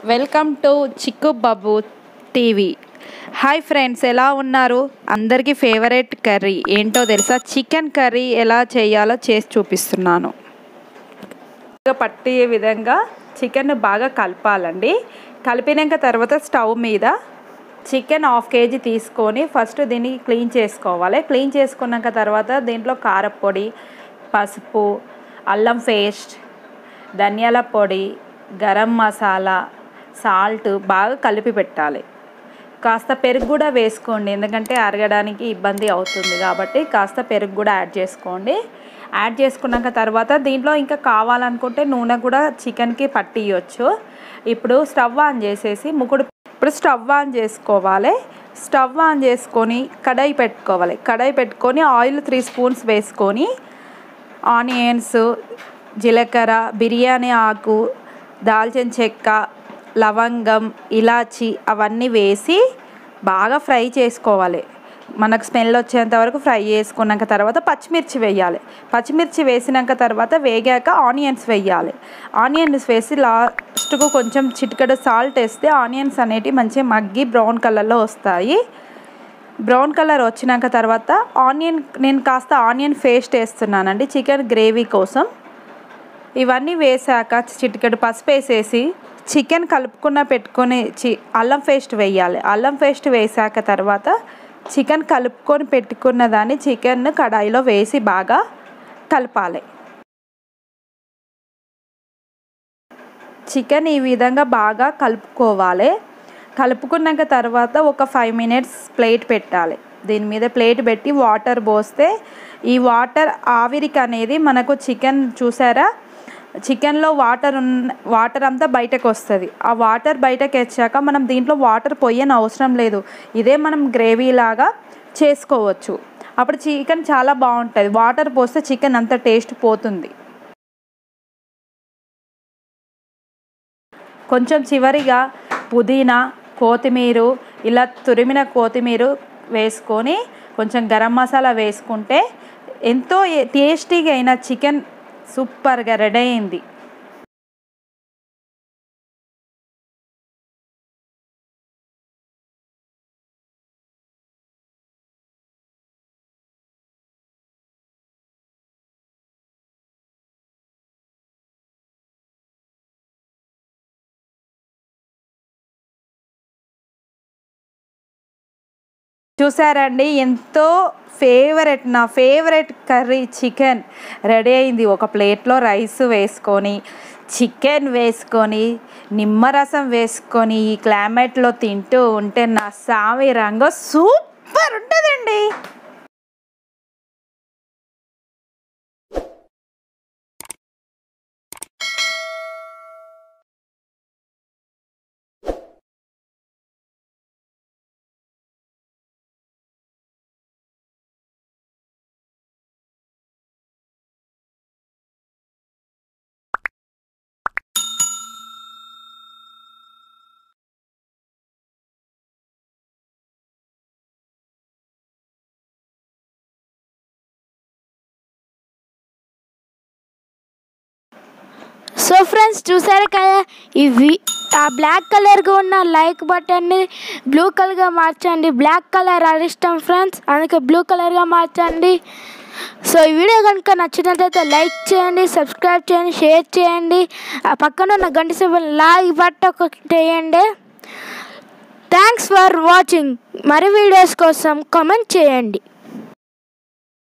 Welcome to చిక్కు బాబు TV. Hi friends, ఎలా ఉన్నారు? అందరికీ ఫేవరెట్ కర్రీ ఏంటో తెలుసా? చికెన్ కర్రీ ఎలా చేయాలో చేసి చూపిస్తున్నాను. పట్టే విధంగా చికెన్ బాగా కలపాలండి. కలిపినాక తర్వాత స్టవ్ మీద చికెన్ 1/2 kg తీసుకొని ఫస్ట్ దీన్ని క్లీన్ చేసుకోవాలి. క్లీన్ చేసుకున్నాక తర్వాత దీంట్లో కారపొడి, పసుపు, అల్లం పేస్ట్, ధనియాల పొడి, గరం మసాలా, సాల్ట్ బాగా కలిపి పెట్టాలి. కాస్త పెరుగు కూడా వేసుకోండి, ఎందుకంటే అరగడానికి ఇబ్బంది అవుతుంది కాబట్టి కాస్త పెరుగు కూడా యాడ్ చేసుకోండి. యాడ్ చేసుకున్నాక తర్వాత దీంట్లో ఇంకా కావాలనుకుంటే నూనె కూడా చికెన్కి పట్టియచ్చు. ఇప్పుడు స్టవ్ ఆన్ చేసేసి స్టవ్ ఆన్ చేసుకోవాలి. స్టవ్ ఆన్ చేసుకొని కడాయి పెట్టుకొని ఆయిల్ 3 స్పూన్స్ వేసుకొని ఆనియన్స్, జీలకర్ర, బిర్యానీ ఆకు, దాల్చిన చెక్క, లవంగం, ఇలాచి అవన్నీ వేసి బాగా ఫ్రై చేసుకోవాలి. మనకు స్మెల్ వచ్చేంత వరకు ఫ్రై చేసుకున్నాక తర్వాత పచ్చిమిర్చి వేయాలి. పచ్చిమిర్చి వేసినాక తర్వాత వేగాక ఆనియన్స్ వేయాలి. ఆనియన్స్ వేసి లాస్ట్కు కొంచెం చిటికెడు సాల్ట్ వేస్తే ఆనియన్స్ అనేటివి మంచిగా మగ్గి బ్రౌన్ కలర్లో వస్తాయి. బ్రౌన్ కలర్ వచ్చినాక తర్వాత నేను కాస్త ఆనియన్ పేస్ట్ వేస్తున్నానండి చికెన్ గ్రేవీ కోసం. ఇవన్నీ వేసాక చిటికెడు పసుపు వేసేసి చికెన్ పెట్టుకొని అల్లం పేస్ట్ వేయాలి. అల్లం పేస్ట్ వేసాక తర్వాత చికెన్ కలుపుకొని పెట్టుకున్న దాన్ని చికెన్ కడాయిలో వేసి బాగా కలపాలి. చికెన్ ఈ విధంగా బాగా కలుపుకోవాలి. కలుపుకున్నాక తర్వాత ఒక 5 minutes ప్లేట్ పెట్టాలి. దీని మీద ప్లేట్ పెట్టి వాటర్ పోస్తే ఈ వాటర్ ఆవిరికి అనేది మనకు చికెన్ చూసారా, చికెన్లో వాటర్ అంతా బయటకు వస్తుంది. ఆ వాటర్ బయటకు వచ్చాక మనం దీంట్లో వాటర్ పోయని అవసరం లేదు. ఇదే మనం గ్రేవీ లాగా చేసుకోవచ్చు. అప్పుడు చికెన్ చాలా బాగుంటుంది. వాటర్ పోస్తే చికెన్ అంత టేస్ట్ పోతుంది. కొంచెం చివరిగా పుదీనా, కొత్తిమీర, ఇలా తురిమిన కొత్తిమీర వేసుకొని కొంచెం గరం మసాలా వేసుకుంటే ఎంతో టేస్టీగా అయిన చికెన్ సూపర్గా రెడీ అయింది. చూసారండి, ఎంతో నా ఫేవరెట్ కర్రీ చికెన్ రెడీ అయింది. ఒక ప్లేట్లో రైస్ వేసుకొని, చికెన్ వేసుకొని, నిమ్మరసం వేసుకొని ఈ క్లైమేట్లో తింటూ ఉంటే నా సామి రంగు సూపర్ ఉంటుందండి. సో ఫ్రెండ్స్, చూసారు కదా, ఇవి ఆ బ్లాక్ కలర్గా ఉన్న లైక్ బటన్ని బ్లూ కలర్గా మార్చండి. బ్లాక్ కలర్ ఇష్టం ఫ్రెండ్స్, అందుకే బ్లూ కలర్గా మార్చండి. సో ఈ వీడియో కనుక నచ్చినట్లయితే లైక్ చేయండి, సబ్స్క్రైబ్ చేయండి, షేర్ చేయండి. ఆ పక్కన ఉన్న గంట సింబల్ లైక్ బటన్ ఒకటి వేయండి. Thanks for watching. మరి వీడియోస్ కోసం కామెంట్ చేయండి.